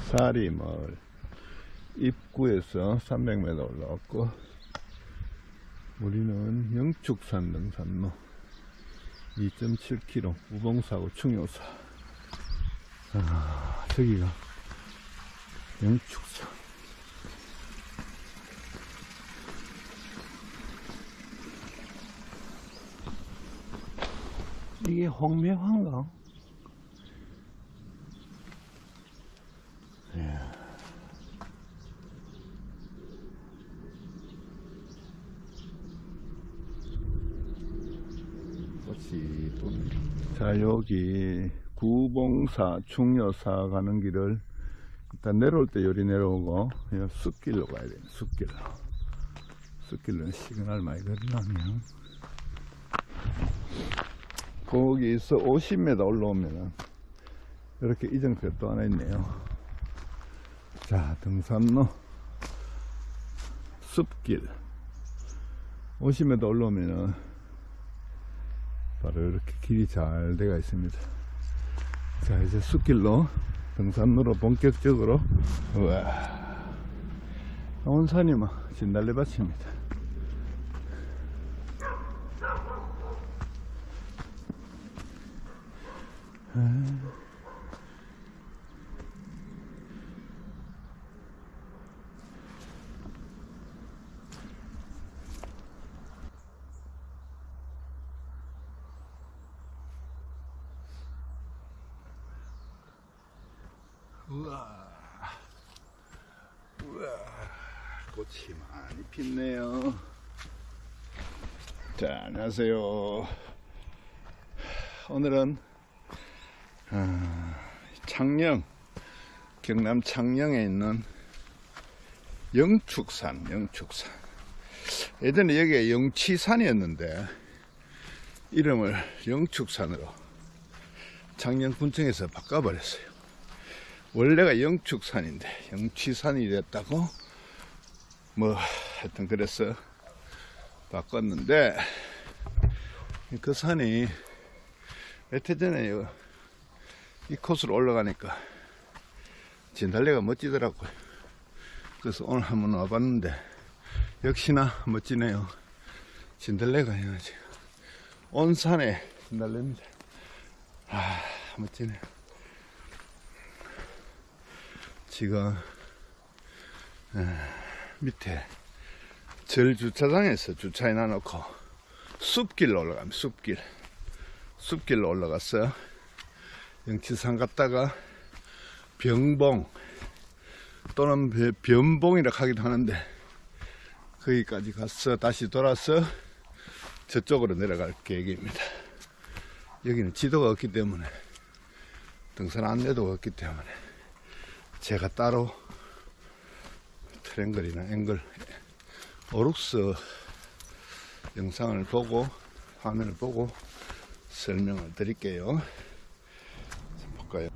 사리마을 입구에서 300m 올라왔고, 우리는 영축산 등산로 2.7km 우봉사고 충효사. 저기가 영축산. 이게 홍매화인가? 꽃이 봅니다. 자, 여기 구봉사 충효사 가는 길을 일단 내려올 때 요리 내려오고 숲길로 가야 돼요. 숲길로는 시그널 많이 걸리려면 거기서 50m 올라오면 이렇게 이정표 또 하나 있네요. 자, 등산로 숲길 50m 올라오면은 바로 이렇게 길이 잘 되어 있습니다. 자, 이제 숲길로 등산로로 본격적으로, 우와, 온산이 막 진달래밭입니다. 우와, 꽃이 많이 폈네요. 자, 안녕하세요. 오늘은 창녕, 경남 창녕에 있는 영축산. 예전에 여기가 영치산이었는데 이름을 영축산으로 창녕군청에서 바꿔버렸어요. 원래가 영축산인데 영치산이 됐다고 뭐 하여튼 그래서 바꿨는데, 그 산이 몇 해 전에 이 코스로 올라가니까 진달래가 멋지더라고요. 그래서 오늘 한번 와봤는데 역시나 멋지네요. 진달래가 지금 온 산에 진달래입니다. 멋지네요. 지금 밑에 절 주차장에서 주차해 놔놓고 숲길로 올라갑니다. 숲길로 올라갔어요. 영치산 갔다가 병봉 또는 변봉이라 하기도 하는데 거기까지 가서 다시 돌아서 저쪽으로 내려갈 계획입니다. 여기는 지도가 없기 때문에, 등산 안내도가 없기 때문에 제가 따로 트랭글이나 앵글 오룩스 영상을 보고 화면을 보고 설명을 드릴게요. 볼까요?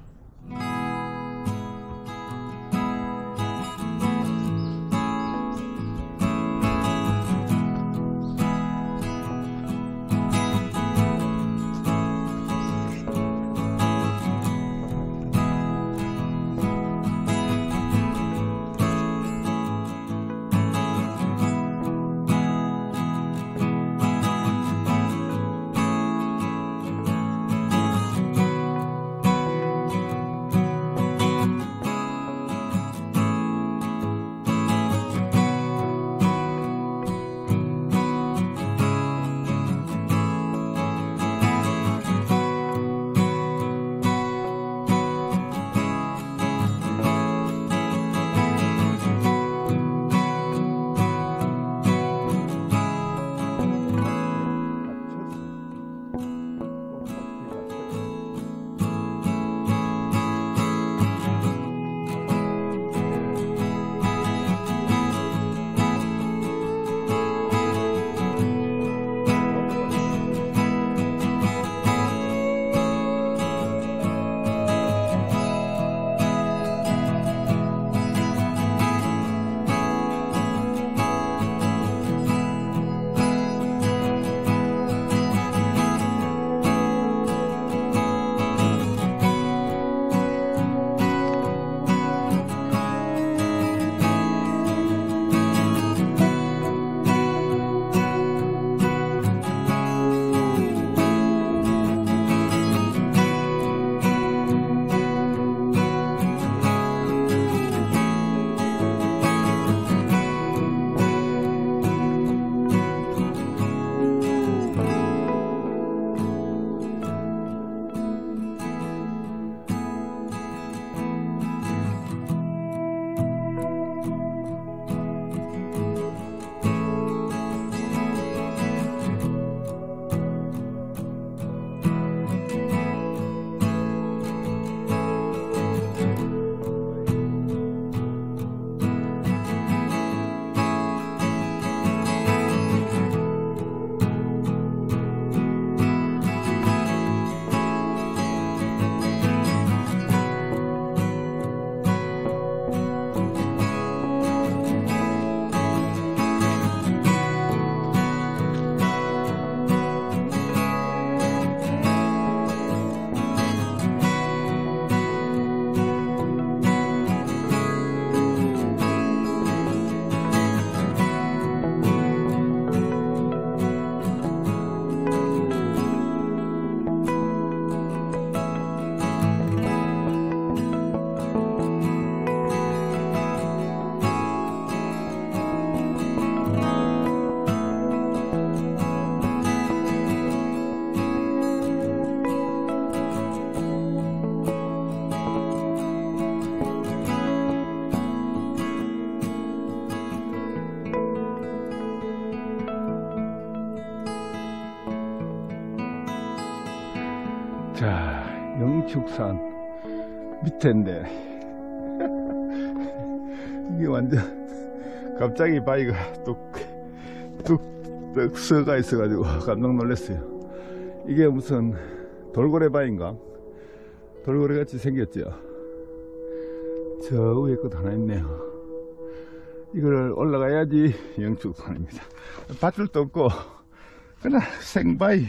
영축산 밑에인데 이게 완전 갑자기 바위가 뚝뚝 서가 있어가지고 깜짝 놀랐어요. 이게 무슨 돌고래 바위인가? 돌고래 같이 생겼죠. 저 위에 것도 하나 있네요. 이걸 올라가야지 영축산입니다. 밧줄도 없고 그냥 생바위.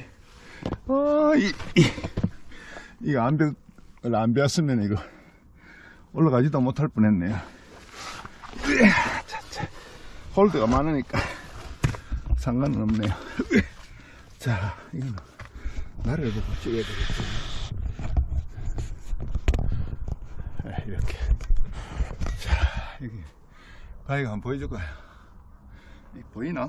이거 안 배웠으면 이거 올라가지도 못할 뻔했네요. 홀드가 많으니까 상관은 없네요. 자, 이거는 나를 보고 찍어야 되겠죠. 이렇게. 자, 여기 바위가 한번 보여줄까요? 보이나?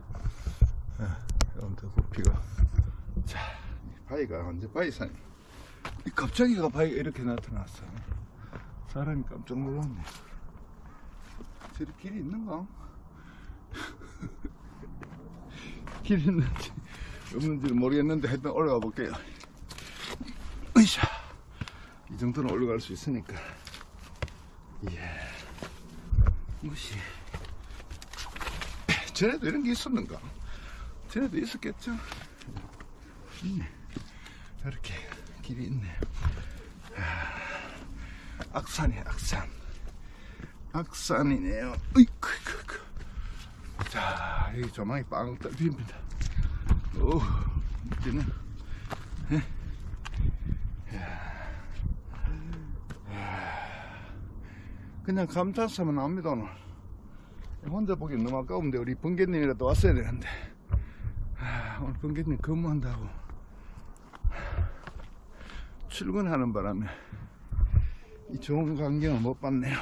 아무튼 높이가. 자, 바위가 완전 바위산이. 갑자기가 바위가 이렇게 나타났어. 사람이 깜짝 놀랐네. 저리 길이 있는가? 길이 있는지 없는지는 모르겠는데 하여튼 올라가 볼게요. 으쌰. 이 정도는 올라갈 수 있으니까. 이야. 무시. 전에도 이런 게 있었는가? 전에도 있었겠죠? 있네. 이렇게 길이 있네. 악산이에요, 악산. 악산이네요. 으이쿠. 자, 여기 조망이 빵 뚫립니다. 오, 이제는. 그냥 감탄사만 나옵니다, 오늘. 혼자 보기 너무 아까운데, 우리 번개님이라도 왔어야 되는데. 오늘 번개님 근무한다고 출근하는 바람에 이 좋은 광경을 못 봤네요.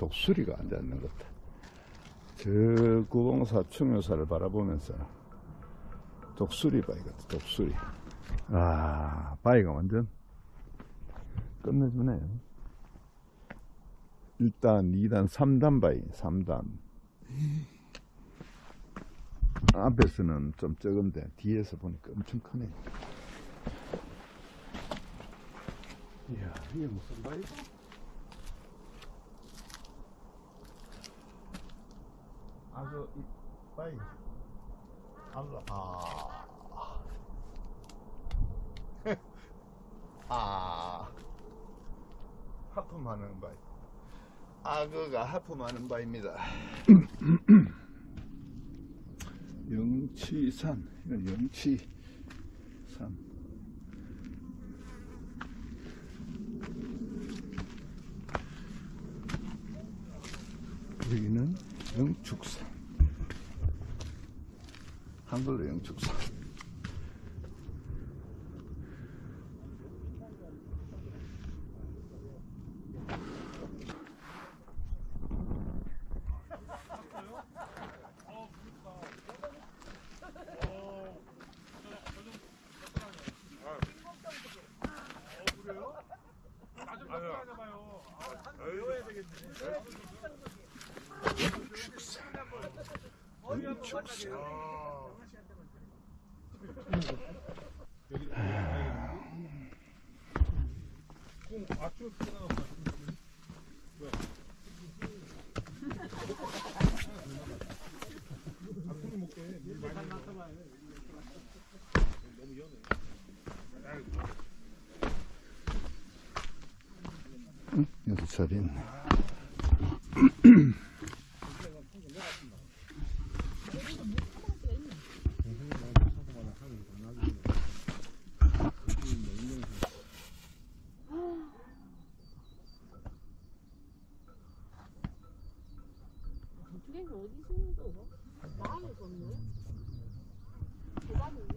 독수리가 앉아있는 것 같아. 저 구봉사 충효사를 바라보면서 독수리 바위 같아. 독수리. 아, 바위가 완전 끝내주네. 1단, 2단, 3단 바위. 3단. 앞에서는 좀 적은데 뒤에서 보니까 엄청 크네. 이야, 이게 무슨 바위다? 아, 이 바위. 하품하는 바위. 악어가 하품하는 바위입니다. 영치산, 이건 영치산. 여기는 영축산. 한글로 영축산. 여기 자리 있네. 저쪽에서 어디 숨는 거야? 마을에서 없네? 대단해.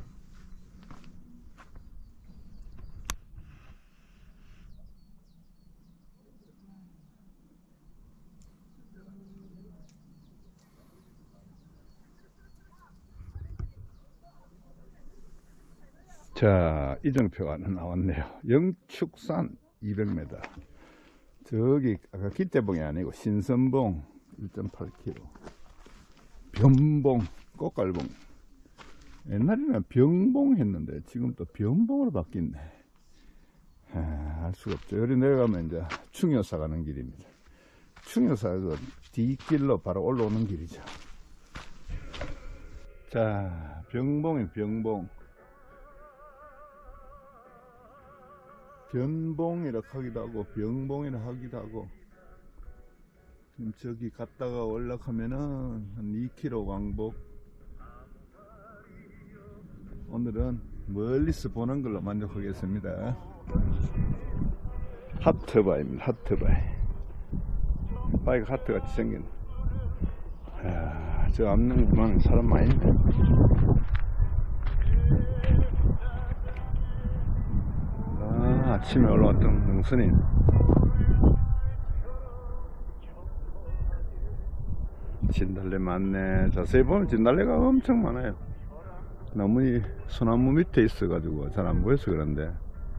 자, 이정표가 하나 나왔네요. 영축산 200m. 저기 아까 기대봉이 아니고 신선봉 1.8km. 변봉, 꽃갈봉. 옛날에는 병봉 했는데 지금 또 변봉으로 바뀌네. 알 수가 없죠. 여기 내려가면 이제 충효사 가는 길입니다. 충효사 그 뒷길로 바로 올라오는 길이죠. 자, 병봉이 병봉. 변봉이라 하기도 하고 병봉이라 하기도 하고. 지금 저기 갔다가 올라가면은 한 2km 왕복. 오늘은 멀리서 보는 걸로 만족하겠습니다. 하트바입니다. 하트바이. 바이가 하트같이 생긴. 저 앞는구만 사람 많이 있네. 아침에 올라왔던 능선이 진달래 많네. 자세히 보면 진달래가 엄청 많아요. 너무 이 소나무 밑에 있어 가지고 잘 안 보여서 그런데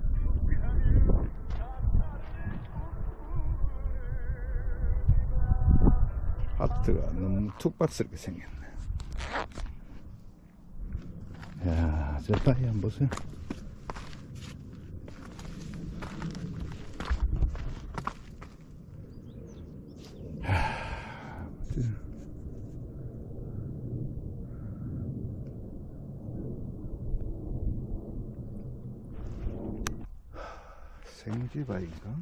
하트가 너무 툭박스럽게 생겼네. 이야, 저 바위 한번 보세요. 생쥐바위인가?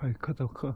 아이, 크다, 커.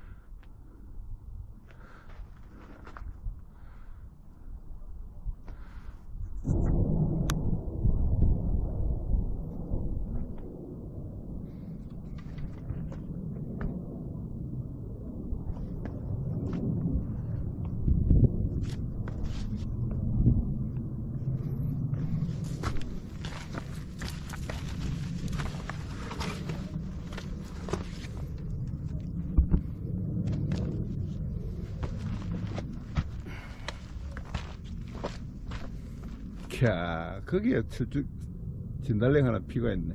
캬, 거기에 진달래 하나 피가 있네.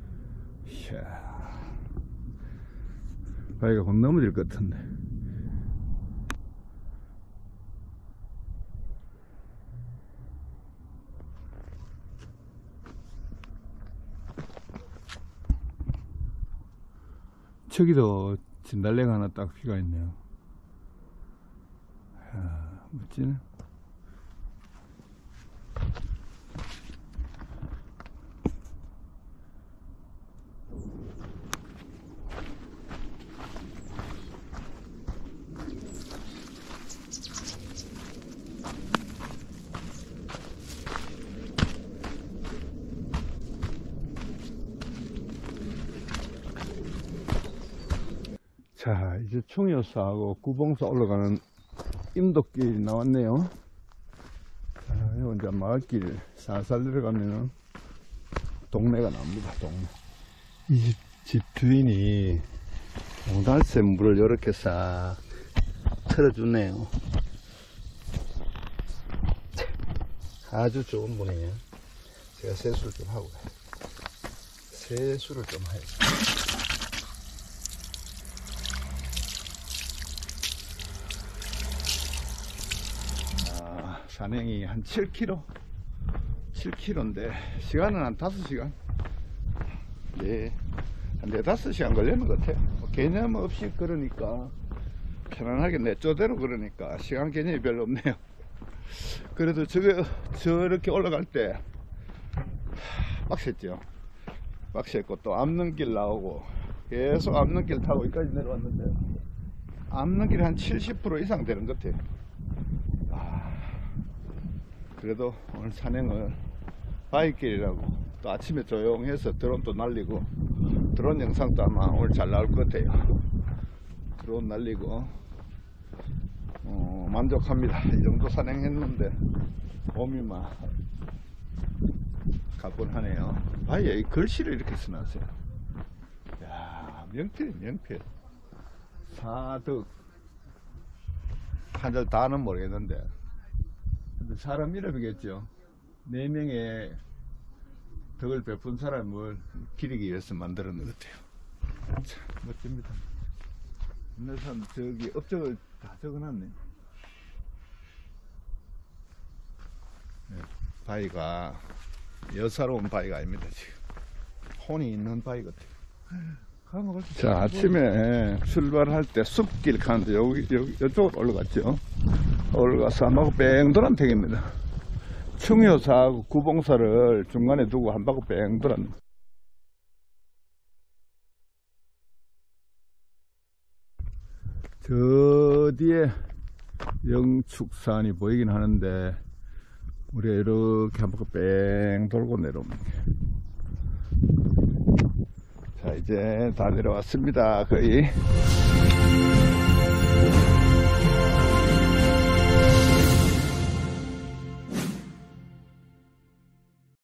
이야, 바위가 곧 넘어질 것 같은데. 저기도 진달래가 하나 딱 피가 있네요. 이야, 멋지네. 자, 이제 충효사하고 구봉사 올라가는 임도길이 나왔네요. 자, 이거 이제 마을길 살살 내려가면은 동네가 나옵니다, 동네. 이 집 주인이 용달새 물을 이렇게 싹 틀어주네요. 아주 좋은 분이에요. 제가 세수를 좀 하고 가요. 세수를 좀 해요. 산행이 한 7km? 7km인데 시간은 한 5시간. 네, 한 4-5시간 걸리는 것 같아요. 개념 없이 걸으니까 편안하게 내조대로 걸으니까 시간 개념이 별로 없네요. 그래도 저렇게 올라갈 때 빡셌죠. 빡셌고 또 앞눈길 나오고 계속 앞눈길 타고 여기까지 내려왔는데 앞눈길이 한 70% 이상 되는 것 같아요. 그래도 오늘 산행을 바위길이라고 또 아침에 조용해서 드론도 날리고 드론 영상도 아마 오늘 잘 나올 것 같아요. 드론 날리고 만족합니다. 이 정도 산행했는데 몸이 막 가뿐하네요. 바위에 글씨를 이렇게 써놨어요. 야, 명필 명필. 사득 한자 다는 모르겠는데 사람 이름이겠죠. 4명의 덕을 베푼 사람을 기리기 위해서 만들어낸 것 같아요. 참 멋집니다. 인내산 저기 업적을 다 적어놨네. 네, 바위가 여사로운 바위가 아닙니다. 지금 혼이 있는 바위 같아요. 자, 아침에 출발할 때 숲길 가는데 이쪽으로 올라갔죠. 올라가서 한 바퀴 뺑 돌은 택입니다. 충효사하고 구봉사를 중간에 두고 한 바퀴 뺑 돌았네. 저 뒤에 영축산이 보이긴 하는데 우리가 이렇게 한 바퀴 뺑 돌고 내려옵니다. 자, 이제 다 내려왔습니다. 거의.